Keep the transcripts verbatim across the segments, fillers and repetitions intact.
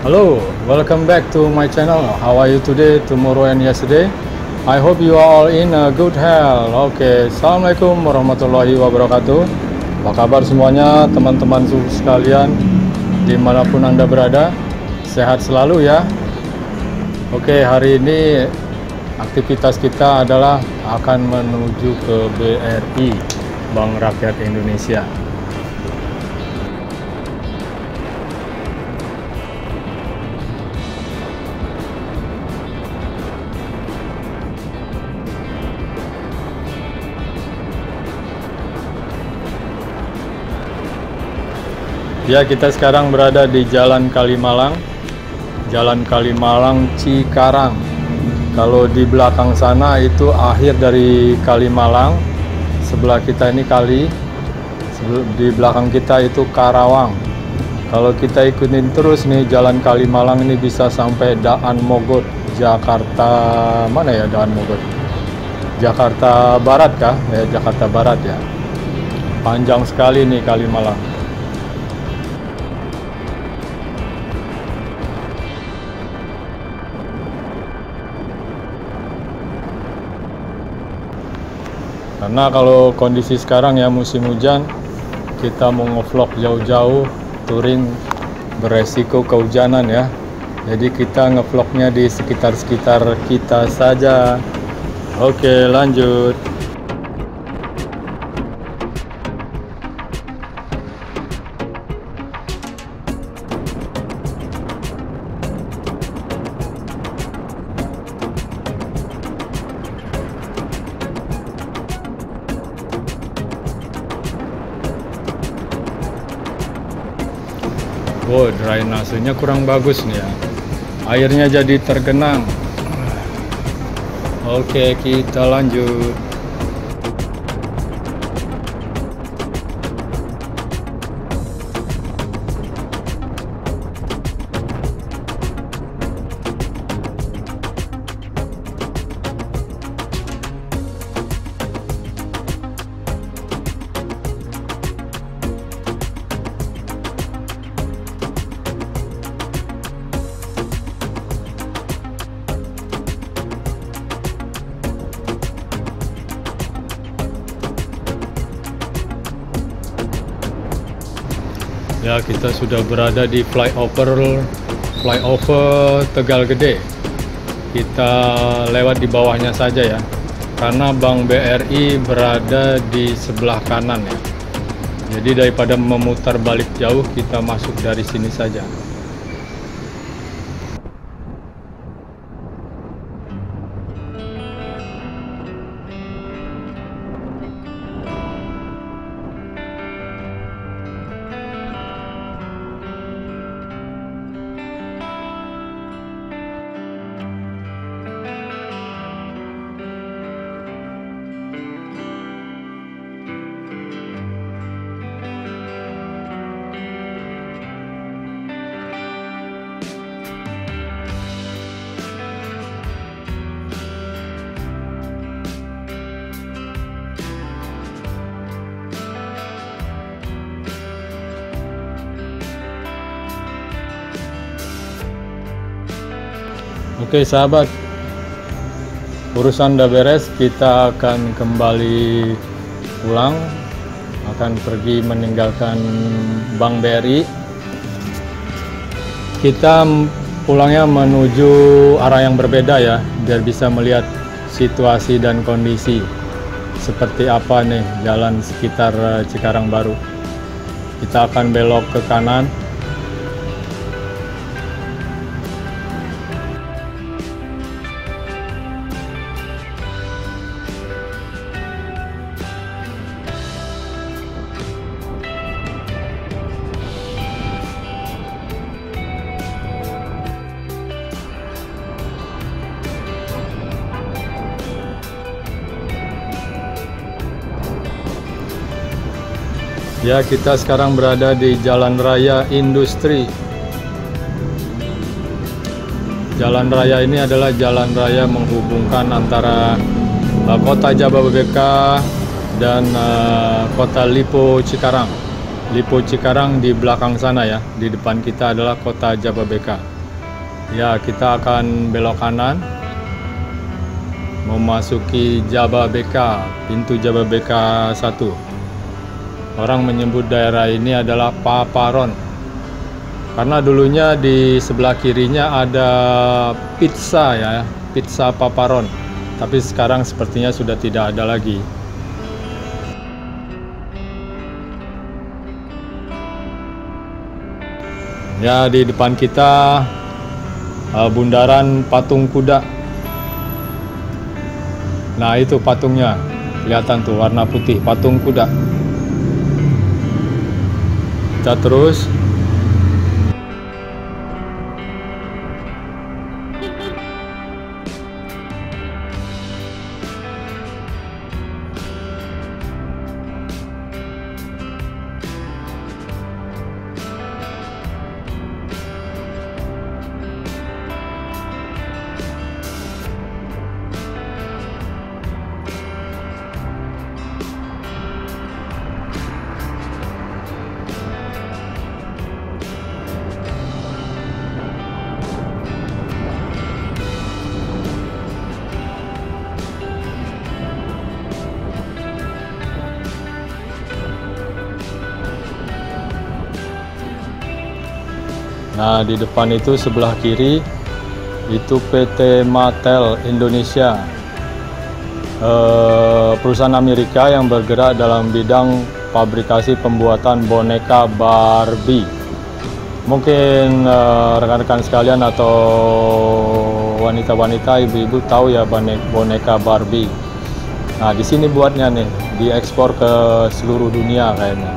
Hello, welcome back to my channel. How are you today, tomorrow, and yesterday? I hope you are all in a good health. Oke, okay. Assalamualaikum warahmatullahi wabarakatuh. Apa kabar semuanya, teman-teman sekalian, dimanapun Anda berada? Sehat selalu ya. Oke, okay, hari ini aktivitas kita adalah akan menuju ke B R I, Bank Rakyat Indonesia. Ya, kita sekarang berada di Jalan Kalimalang, Jalan Kalimalang Cikarang. Kalau di belakang sana itu akhir dari Kalimalang, sebelah kita ini kali, di belakang kita itu Karawang. Kalau kita ikutin terus nih Jalan Kalimalang ini bisa sampai Daan Mogot, Jakarta, mana ya Daan Mogot? Jakarta Barat kah? Ya, Jakarta Barat ya. Panjang sekali nih Kalimalang. Karena kalau kondisi sekarang ya musim hujan, kita mau ngevlog jauh-jauh touring beresiko kehujanan ya. Jadi kita ngevlognya di sekitar-sekitar kita saja. Oke, lanjut. Oh, drainasenya kurang bagus nih ya. Airnya jadi tergenang. Oke, kita lanjut. Ya, kita sudah berada di flyover flyover Tegal Gede. Kita lewat di bawahnya saja ya, karena Bank B R I berada di sebelah kanan ya. Jadi daripada memutar balik jauh, kita masuk dari sini saja. Oke sahabat, urusan udah beres, kita akan kembali pulang, akan pergi meninggalkan Bank B R I. Kita pulangnya menuju arah yang berbeda ya, biar bisa melihat situasi dan kondisi seperti apa nih jalan sekitar Cikarang Baru. Kita akan belok ke kanan. Ya, kita sekarang berada di Jalan Raya Industri. Jalan raya ini adalah jalan raya menghubungkan antara uh, kota Jababeka dan uh, kota Lipo Cikarang. Lipo Cikarang di belakang sana ya, di depan kita adalah kota Jababeka. Ya, kita akan belok kanan memasuki Jababeka, pintu Jababeka satu. Orang menyebut daerah ini adalah Paparon karena dulunya di sebelah kirinya ada pizza ya, pizza Paparon, tapi sekarang sepertinya sudah tidak ada lagi. Ya, di depan kita uh, bundaran patung kuda. Nah, itu patungnya, kelihatan tuh warna putih, patung kuda. Kita terus. Nah, di depan itu sebelah kiri itu P T Mattel Indonesia, eh, perusahaan Amerika yang bergerak dalam bidang fabrikasi pembuatan boneka Barbie. Mungkin eh, rekan-rekan sekalian atau wanita-wanita, ibu-ibu tahu ya boneka Barbie. Nah, di sini buatnya nih, diekspor ke seluruh dunia kayaknya.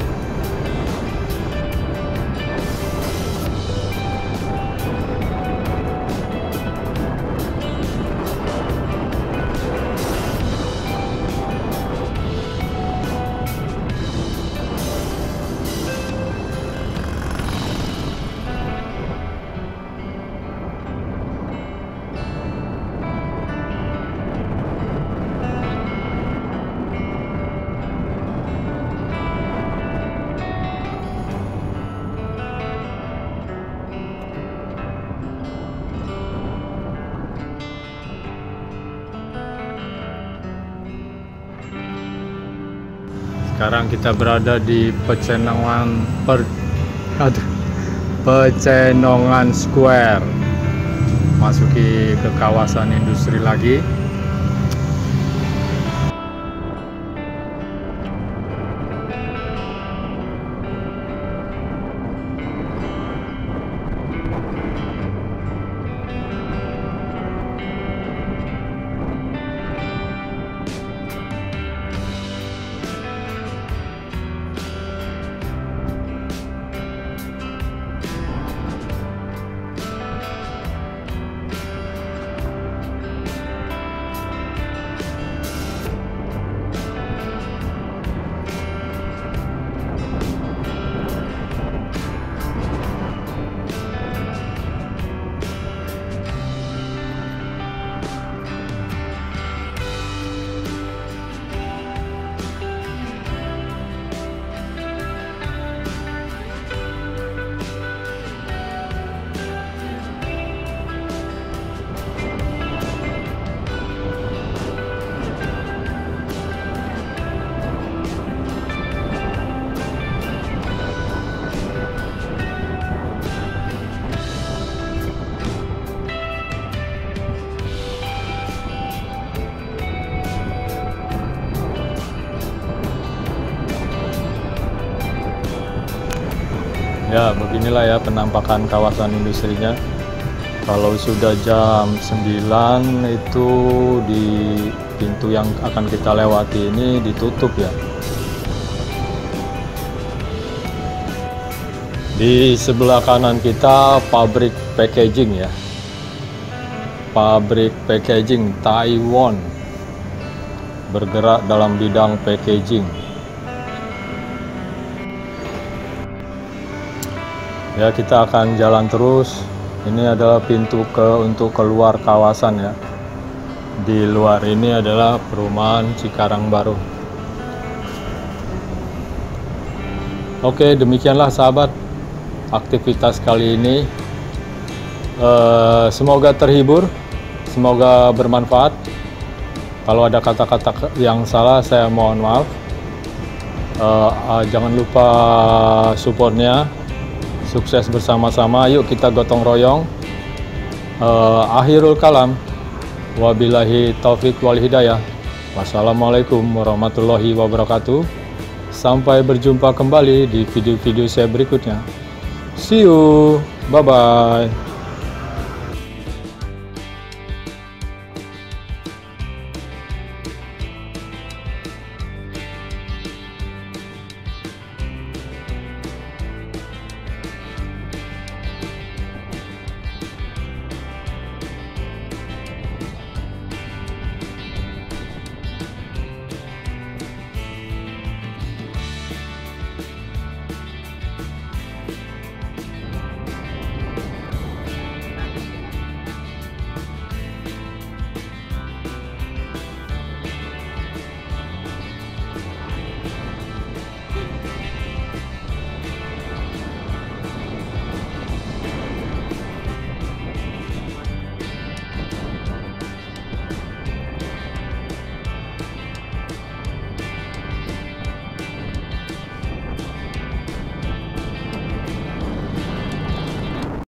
Sekarang kita berada di Pecenongan per, aduh, Pecenongan Square. Masuki ke kawasan industri lagi. Ya, beginilah ya penampakan kawasan industrinya. Kalau sudah jam sembilan itu di pintu yang akan kita lewati ini ditutup ya. Di sebelah kanan kita pabrik packaging ya. Pabrik packaging Taiwan bergerak dalam bidang packaging. Ya, kita akan jalan terus. Ini adalah pintu ke untuk keluar kawasan ya. Di luar ini adalah perumahan Cikarang Baru. Oke, demikianlah sahabat aktivitas kali ini. Uh, semoga terhibur, semoga bermanfaat. Kalau ada kata-kata yang salah, saya mohon maaf. Uh, uh, jangan lupa supportnya. Sukses bersama-sama. Yuk kita gotong royong. Uh, akhirul kalam. Wabillahi taufik wal hidayah. Wassalamualaikum warahmatullahi wabarakatuh. Sampai berjumpa kembali di video-video saya berikutnya. See you. Bye-bye.